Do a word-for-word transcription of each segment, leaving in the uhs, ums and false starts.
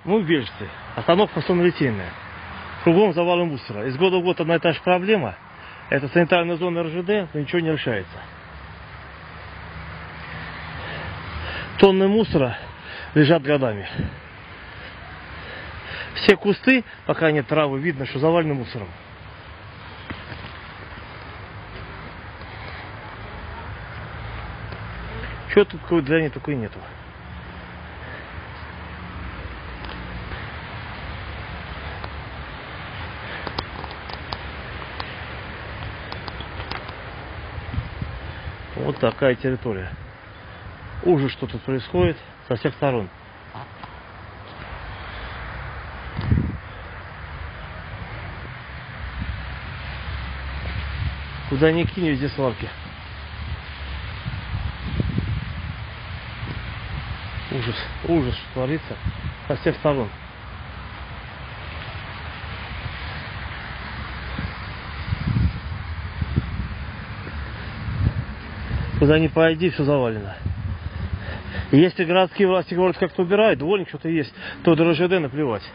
Мы в Бежецке. Остановка фасонно-литейная. Кругом завалы мусора. Из года в год одна и та же проблема. Это санитарная зона эр жэ дэ, но ничего не решается. Тонны мусора лежат годами. Все кусты, пока нет травы, видно, что завалены мусором. Чего тут какой длины такой нету. Вот такая территория. Ужас, что тут происходит со всех сторон. Куда ни кинь, везде свалки. Ужас, ужас, что творится со всех сторон. Куда ни пойди, все завалено. И если городские власти говорят, как-то убирают, дворник что-то есть, то до эр жэ дэ наплевать.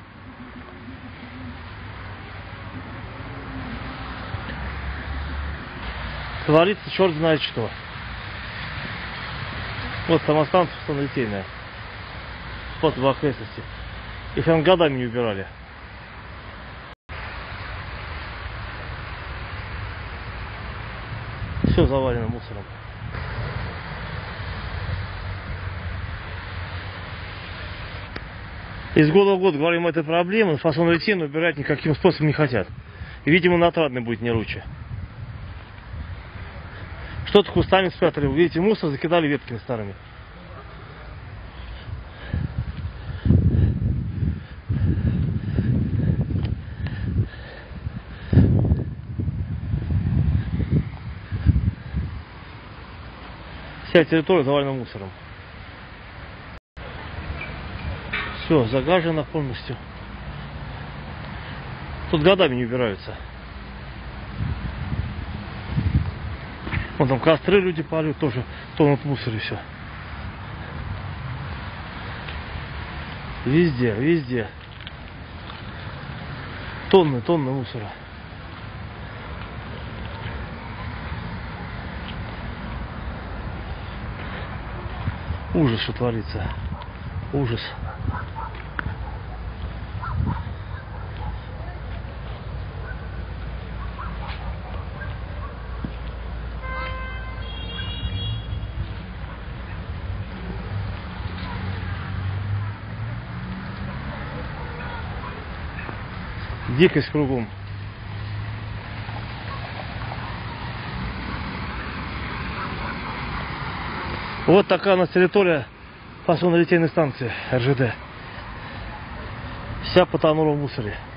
Творится черт знает что. Вот самостанция фасонно-литейная. Вот в окрестности. Их там годами не убирали. Все завалено мусором. Из года в год говорим о этой проблеме, фасонно-литейную убирать никаким способом не хотят. И, видимо, на Отрадной будет не лучше. Что-то кустами спрятали. Вы видите, мусор закидали ветками старыми. Вся территория завалена мусором. Все, загажено полностью. Тут годами не убираются. Вон там костры люди палят, тоже тонут в мусоре все. Везде, везде. Тонны, тонны мусора. Ужас, что творится. Ужас. Дикость кругом. Вот такая у нас территория фасонно-литейной станции эр жэ дэ. Вся потонула в мусоре.